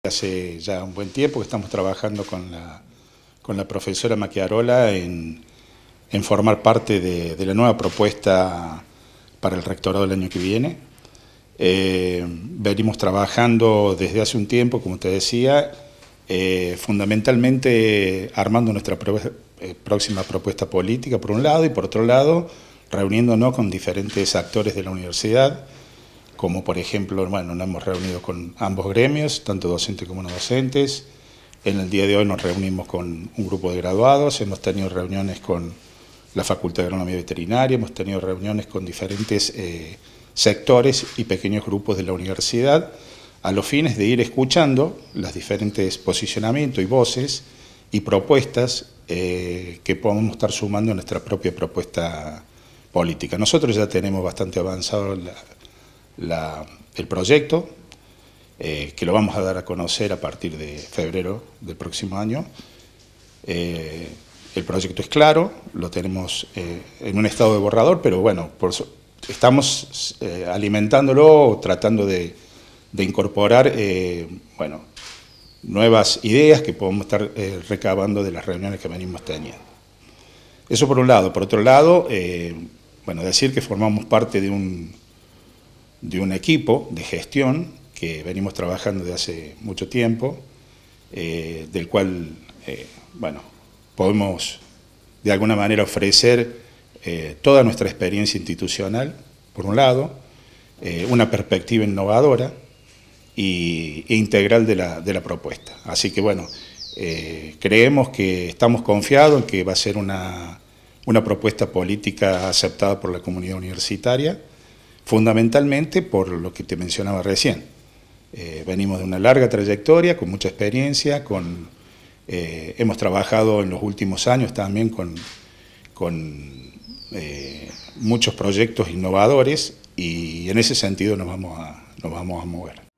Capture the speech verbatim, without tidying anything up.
Hace ya un buen tiempo que estamos trabajando con la, con la profesora Macchiarola en, en formar parte de, de la nueva propuesta para el rectorado del año que viene. Eh, venimos trabajando desde hace un tiempo, como te decía, eh, fundamentalmente armando nuestra pro, eh, próxima propuesta política por un lado y por otro lado reuniéndonos con diferentes actores de la universidad, como por ejemplo, bueno, nos hemos reunido con ambos gremios, tanto docentes como no docentes. En el día de hoy nos reunimos con un grupo de graduados, hemos tenido reuniones con la Facultad de Agronomía Veterinaria, hemos tenido reuniones con diferentes eh, sectores y pequeños grupos de la universidad, a los fines de ir escuchando los diferentes posicionamientos y voces y propuestas eh, que podemos estar sumando a nuestra propia propuesta política. Nosotros ya tenemos bastante avanzado la, La, el proyecto, eh, que lo vamos a dar a conocer a partir de febrero del próximo año. Eh, el proyecto es claro, lo tenemos eh, en un estado de borrador, pero bueno, por, estamos eh, alimentándolo, tratando de, de incorporar eh, bueno, nuevas ideas que podemos estar eh, recabando de las reuniones que venimos teniendo. Eso por un lado. Por otro lado, eh, bueno, decir que formamos parte de un de un equipo de gestión que venimos trabajando desde hace mucho tiempo, eh, del cual, eh, bueno, podemos de alguna manera ofrecer eh, toda nuestra experiencia institucional, por un lado, eh, una perspectiva innovadora y, e integral de la, de la propuesta. Así que, bueno, eh, creemos que estamos confiados en que va a ser una, una propuesta política aceptada por la comunidad universitaria, fundamentalmente por lo que te mencionaba recién. Eh, venimos de una larga trayectoria, con mucha experiencia, con, eh, hemos trabajado en los últimos años también con, con eh, muchos proyectos innovadores y en ese sentido nos vamos a, nos vamos a mover.